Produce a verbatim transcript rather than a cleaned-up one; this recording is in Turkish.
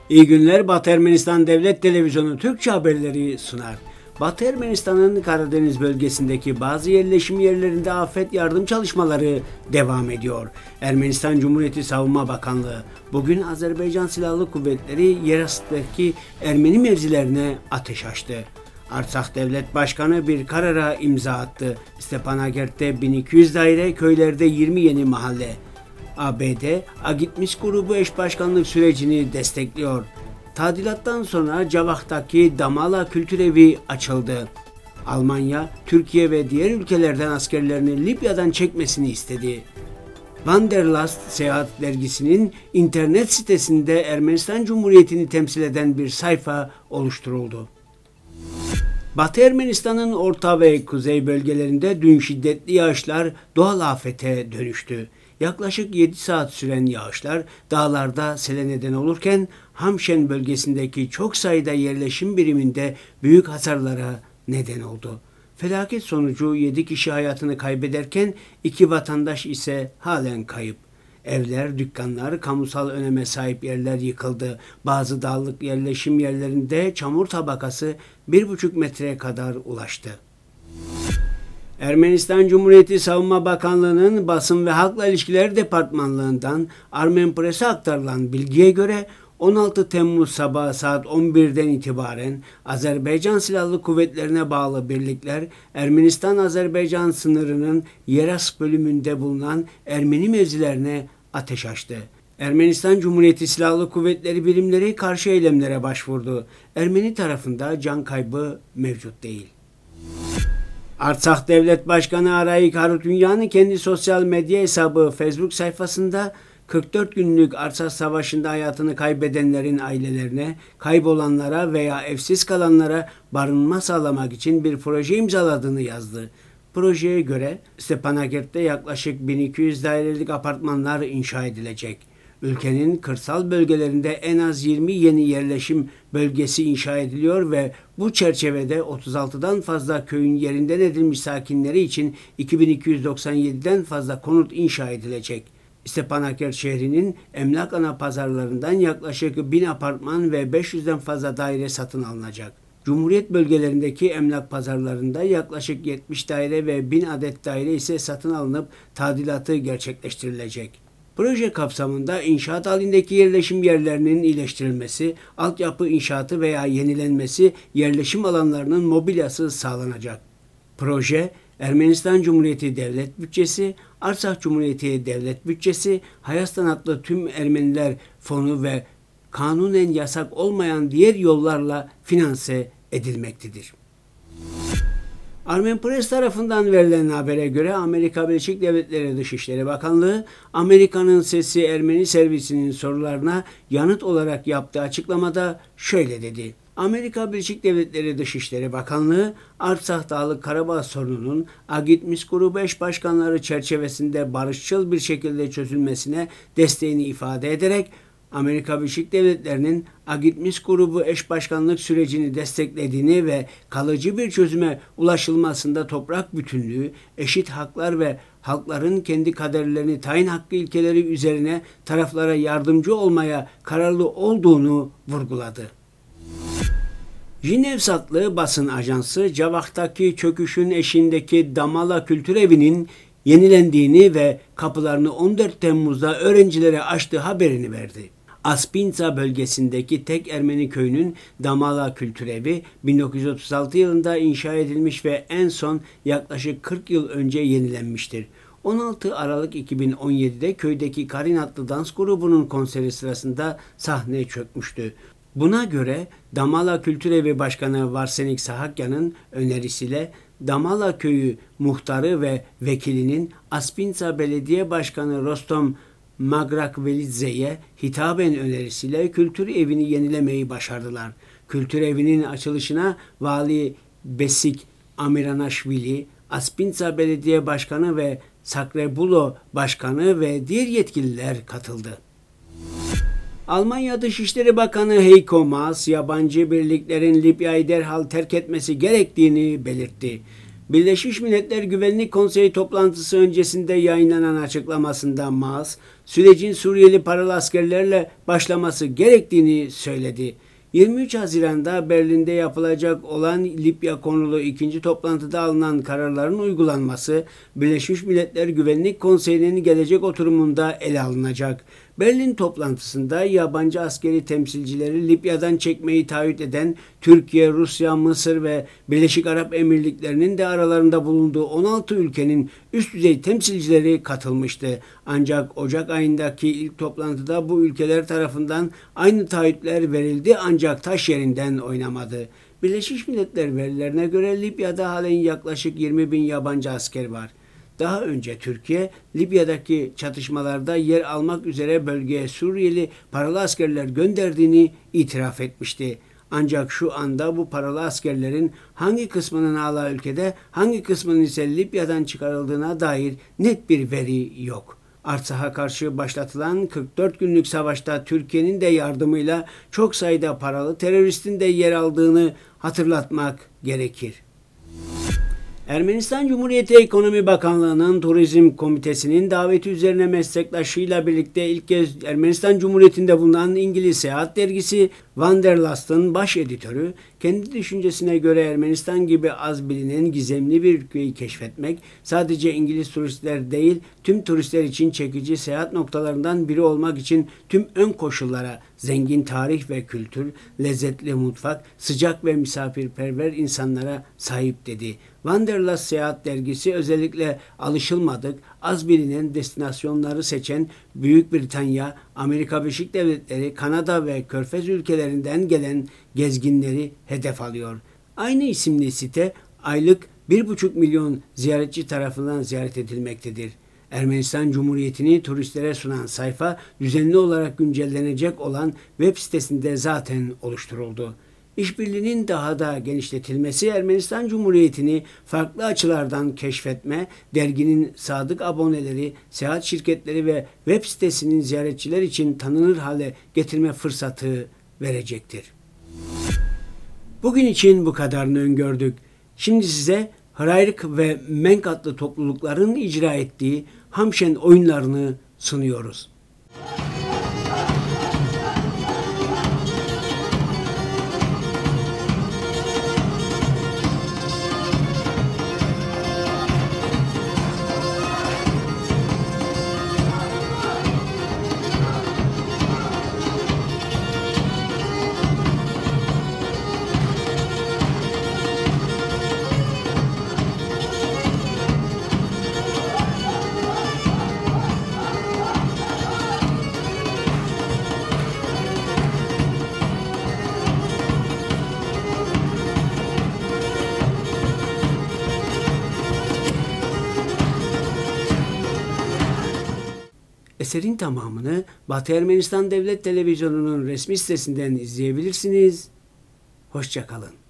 İyi günler. Batı Ermenistan Devlet Televizyonu Türkçe haberleri sunar. Batı Ermenistan'ın Karadeniz bölgesindeki bazı yerleşim yerlerinde afet yardım çalışmaları devam ediyor. Ermenistan Cumhuriyeti Savunma Bakanlığı bugün Azerbaycan Silahlı Kuvvetleri Yeras'taki Ermeni mevzilerine ateş açtı. Artsakh Devlet Başkanı bir karara imza attı. Stepanakert'te bin iki yüz daire, köylerde yirmi yeni mahalle. A B D, Agitmis grubu eş başkanlık sürecini destekliyor. Tadilattan sonra Cavak'taki Damala Kültürevi açıldı. Almanya, Türkiye ve diğer ülkelerden askerlerini Libya'dan çekmesini istedi. Wanderlust Seyahat dergisinin internet sitesinde Ermenistan Cumhuriyeti'ni temsil eden bir sayfa oluşturuldu. Batı Ermenistan'ın orta ve kuzey bölgelerinde dün şiddetli yağışlar doğal afete dönüştü. Yaklaşık yedi saat süren yağışlar dağlarda sele neden olurken Hamşen bölgesindeki çok sayıda yerleşim biriminde büyük hasarlara neden oldu. Felaket sonucu yedi kişi hayatını kaybederken iki vatandaş ise halen kayıp. Evler, dükkanlar, kamusal öneme sahip yerler yıkıldı. Bazı dağlık yerleşim yerlerinde çamur tabakası bir buçuk metreye kadar ulaştı. Ermenistan Cumhuriyeti Savunma Bakanlığı'nın Basın ve Halkla İlişkiler Departmanlığı'ndan Armen Press'e aktarılan bilgiye göre on altı Temmuz sabahı saat on birden itibaren Azerbaycan Silahlı Kuvvetlerine bağlı birlikler Ermenistan-Azerbaycan sınırının Yeras bölümünde bulunan Ermeni mevzilerine ateş açtı. Ermenistan Cumhuriyeti Silahlı Kuvvetleri birimleri karşı eylemlere başvurdu. Ermeni tarafında can kaybı mevcut değil. Artsakh Devlet Başkanı Arayik Harutyunyan kendi sosyal medya hesabı Facebook sayfasında kırk dört günlük Artsakh Savaşı'nda hayatını kaybedenlerin ailelerine, kaybolanlara veya evsiz kalanlara barınma sağlamak için bir proje imzaladığını yazdı. Projeye göre Stepanakert'te yaklaşık bin iki yüz dairelik apartmanlar inşa edilecek. Ülkenin kırsal bölgelerinde en az yirmi yeni yerleşim bölgesi inşa ediliyor ve bu çerçevede otuz altıdan fazla köyün yerinden edilmiş sakinleri için iki bin iki yüz doksan yediden fazla konut inşa edilecek. Stepanakert şehrinin emlak ana pazarlarından yaklaşık bin apartman ve beş yüzden fazla daire satın alınacak. Cumhuriyet bölgelerindeki emlak pazarlarında yaklaşık yetmiş daire ve bin adet daire ise satın alınıp tadilatı gerçekleştirilecek. Proje kapsamında inşaat halindeki yerleşim yerlerinin iyileştirilmesi, altyapı inşaatı veya yenilenmesi, yerleşim alanlarının mobilyası sağlanacak. Proje, Ermenistan Cumhuriyeti Devlet Bütçesi, Artsakh Cumhuriyeti Devlet Bütçesi, Hayastan adlı tüm Ermeniler Fonu ve kanunen yasak olmayan diğer yollarla finanse edilmektedir. Armen Press tarafından verilen habere göre Amerika Birleşik Devletleri Dışişleri Bakanlığı, Amerika'nın Sesi Ermeni servisinin sorularına yanıt olarak yaptığı açıklamada şöyle dedi. Amerika Birleşik Devletleri Dışişleri Bakanlığı, Artsakh Dağlık Karabağ sorununun Agitmis grubu eş başkanları çerçevesinde barışçıl bir şekilde çözülmesine desteğini ifade ederek, Amerika Birleşik Devletleri'nin Agitmis grubu eş başkanlık sürecini desteklediğini ve kalıcı bir çözüme ulaşılmasında toprak bütünlüğü, eşit haklar ve halkların kendi kaderlerini tayin hakkı ilkeleri üzerine taraflara yardımcı olmaya kararlı olduğunu vurguladı. Jinevsatlı basın ajansı Cavak'taki çöküşün eşiğindeki Damala Kültürevi'nin yenilendiğini ve kapılarını on dört Temmuz'da öğrencilere açtığı haberini verdi. Aspința bölgesindeki tek Ermeni köyünün Damala Kültürevi bin dokuz yüz otuz altı yılında inşa edilmiş ve en son yaklaşık kırk yıl önce yenilenmiştir. on altı Aralık iki bin on yedi'de köydeki Karin adlı dans grubunun konseri sırasında sahneye çökmüştü. Buna göre Damala Kültürevi Başkanı Varsenik Sahakyan'ın önerisiyle Damala Köyü muhtarı ve vekilinin Aspința Belediye Başkanı Rostom Magrakvelidze'ye hitaben önerisiyle kültür evini yenilemeyi başardılar. Kültür evinin açılışına Vali Besik Amiranaşvili, Aspința Belediye Başkanı ve Sakrebulo Başkanı ve diğer yetkililer katıldı. Almanya Dışişleri Bakanı Heiko Maas, yabancı birliklerin Libya'yı derhal terk etmesi gerektiğini belirtti. Birleşmiş Milletler Güvenlik Konseyi toplantısı öncesinde yayınlanan açıklamasında Maas, sürecin Suriyeli paralı askerlerle başlaması gerektiğini söyledi. yirmi üç Haziran'da Berlin'de yapılacak olan Libya konulu ikinci toplantıda alınan kararların uygulanması Birleşmiş Milletler Güvenlik Konseyi'nin gelecek oturumunda ele alınacak. Berlin toplantısında yabancı askeri temsilcileri Libya'dan çekmeyi taahhüt eden Türkiye, Rusya, Mısır ve Birleşik Arap Emirlikleri'nin de aralarında bulunduğu on altı ülkenin üst düzey temsilcileri katılmıştı. Ancak Ocak ayındaki ilk toplantıda bu ülkeler tarafından aynı taahhütler verildi ancak taş yerinden oynamadı. Birleşmiş Milletler verilerine göre Libya'da halen yaklaşık yirmi bin yabancı asker var. Daha önce Türkiye, Libya'daki çatışmalarda yer almak üzere bölgeye Suriyeli paralı askerler gönderdiğini itiraf etmişti. Ancak şu anda bu paralı askerlerin hangi kısmının hala ülkede, hangi kısmının ise Libya'dan çıkarıldığına dair net bir veri yok. Artsak'a karşı başlatılan kırk dört günlük savaşta Türkiye'nin de yardımıyla çok sayıda paralı teröristin de yer aldığını hatırlatmak gerekir. Ermenistan Cumhuriyeti Ekonomi Bakanlığı'nın Turizm Komitesi'nin daveti üzerine meslektaşıyla birlikte ilk kez Ermenistan Cumhuriyeti'nde bulunan İngiliz seyahat dergisi Wanderlust'ın baş editörü, kendi düşüncesine göre Ermenistan gibi az bilinen gizemli bir ülkeyi keşfetmek, sadece İngiliz turistler değil, tüm turistler için çekici seyahat noktalarından biri olmak için tüm ön koşullara, zengin tarih ve kültür, lezzetli mutfak, sıcak ve misafirperver insanlara sahip dedi. Wanderlust Seyahat Dergisi özellikle alışılmadık, az bilinen destinasyonları seçen Büyük Britanya, Amerika Birleşik Devletleri, Kanada ve Körfez ülkelerinden gelen gezginleri hedef alıyor. Aynı isimli site aylık bir buçuk milyon ziyaretçi tarafından ziyaret edilmektedir. Ermenistan Cumhuriyeti'ni turistlere sunan sayfa düzenli olarak güncellenecek olan web sitesinde zaten oluşturuldu. İşbirliğinin daha da genişletilmesi, Ermenistan Cumhuriyeti'ni farklı açılardan keşfetme, derginin sadık aboneleri, seyahat şirketleri ve web sitesinin ziyaretçiler için tanınır hale getirme fırsatı verecektir. Bugün için bu kadarını öngördük. Şimdi size Hrayrik ve Menk adlı toplulukların icra ettiği Hamşen oyunlarını sunuyoruz. Eserin tamamını Batı Ermenistan Devlet Televizyonu'nun resmi sitesinden izleyebilirsiniz. Hoşça kalın.